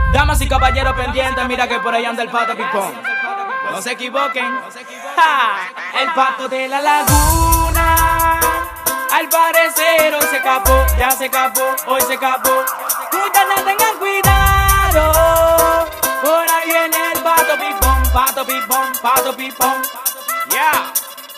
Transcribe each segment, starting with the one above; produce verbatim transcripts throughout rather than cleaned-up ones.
Damas y caballeros pendientes, mira que por ahí anda el Pato Pipón. No se equivoquen. ¡Ja! El Pato de la Laguna. Al parecer hoy se escapó, ya se escapó, hoy se escapó. Ustedes tengan cuidado. Por ahí viene el Pato Pipón, Pato Pipón, Pato Pipón. Yeah.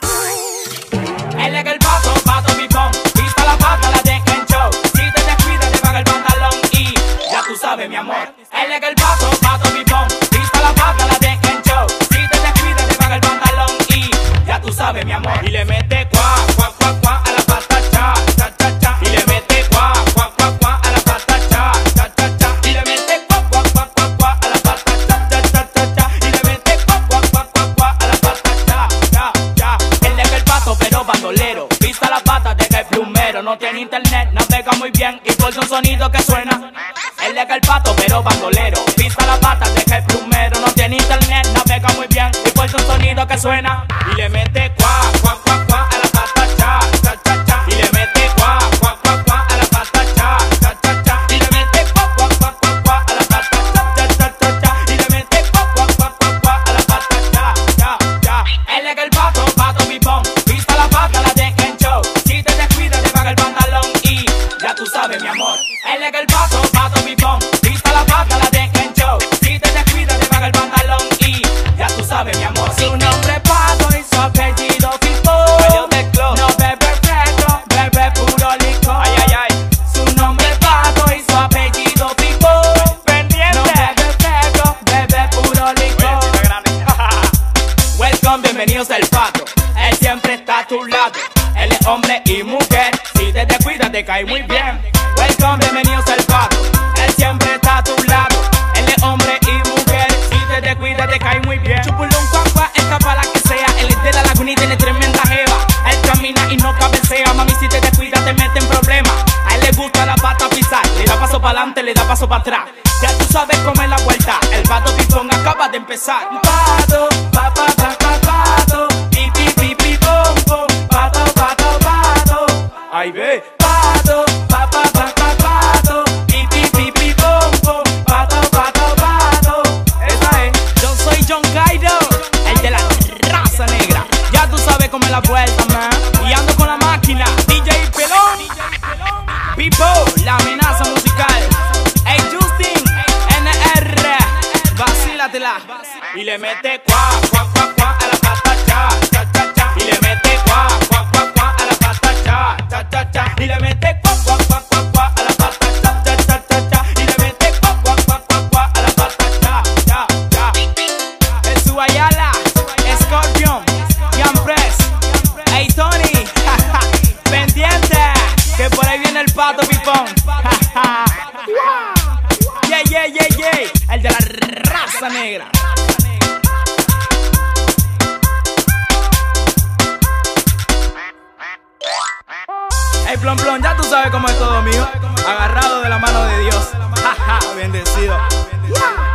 Él es el Pato, Pato Pipón. Pista la pata, la deja en show. Si te descuidas, te paga el pantalón y ya tú sabes, mi amor. Él es el Pato, Pato Pipón. Pista la pata, la deja en show. Si te descuidas, te paga el pantalón y ya tú sabes, mi amor. Y le mete cuá, cuá, cuá, cuá a la pata, cha, cha, cha, cha. Y le mete cuá, cuá, cuá, cuá a la pata, cha, cha, cha, cha. Y le mete cuá, cuá, cuá, cuá, cuá a la pata, cha, cha, cha, cha, cha. Y le mete cuá, cuá, cuá, cuá, cuá a la pata, cha, cha, cha. Él es el Pato, pero bandolero. Pista la pata, deja el plumero. No tiene internet, navega muy bien y por un sonido que suena. Él es el Pato, pero bandolero. Pista la pata, deja el plumero. No tiene internet, navega muy bien y por un sonido que suena. Y le mete cuá, cuá, cuá, cuá a la pata, cha, cha, cha, cha. Y le mete cuá, cuá, cuá, cuá a la pata, cha, cha, cha, cha. Y le mete cuá, cuá, cuá, cuá, cuá a la pata, cha, cha, cha, cha. Y le mete cuá, cuá, cuá, cuá, cuá a la pata, cha, cha, cha. Él es el Pato, Pato Pipón. Pista la pata, la deja en show. Si te descuidas, te paga el pantalón y ya tú sabes, mi amor. Él es el Pato, Pato Pipón. Pista la pata, la deja en show. Si te descuidas, te paga el pantalón y ya tú sabes, mi amor. Su nombre es Pato y su apellido Pipón. No bebe fresco, bebe puro licor. Ay, ay, ay. Su nombre es Pato y su apellido Pipón. Pendiente. No bebe fresco, bebe puro licor. Welcome, bienvenidos al Pato. Él siempre está a tu lado. Él es hombre y mujer. Si te descuidas, te cae muy bien. Welcome, bienvenidos al Pato. Él siempre está a tu lado. Él es hombre y mujer. Si te descuidas, te cae muy bien. Chupulón, cuacua, escapa la que sea. Él es de la Laguna y tiene tremenda jeva. Él camina y no cabecea. Mami, si te descuidas, te mete en problemas. A él le gusta la pata pisar. Le da paso para adelante, le da paso para atrás. Ya tú sabes cómo es la vuelta. El Pato Pipón acaba de empezar. Pato, pa, pa, pa, pa, pato. Pi, pi, pi, pi, pom, pom. Pato, pato, pato. Ay, ve. Pato, pa, pa, pa, pa, pato. Pi, pi, pi, pi, pom, pom. Pato, pato, pato. Esa es. Yo soy John Cairo, el de la raza negra. Ya tú sabes cómo es la vuelta, man. Y ando con la máquina. D J Pelón. Pipo, la amenaza musical. Hey, Justin, N R. Vacílatela. Y le mete cuá, cuá, cuá, cuá a la pata, cha, cha, cha, cha. Y le mete cuá, cuá, cuá, cuá a la pata, cha, cha, cha, cha. Y le mete cuá, cuá, cuá, cuá, cuá a la pata, cha, cha, cha, cha, cha. Y le mete cuá, cuá, cuá, cuá, cuá a la pata, cha, cha, cha. Jesús Ayala, Scorpion, Jan Press, hey Tony, pendiente, que por ahí viene el Pato Pipón. Yeah, yeah, yeah, yeah, el de la raza negra. Hey, plon, plon, ya tú sabes cómo es todo mío. Agarrado de la mano de Dios. Jaja, bendecido. Yeah.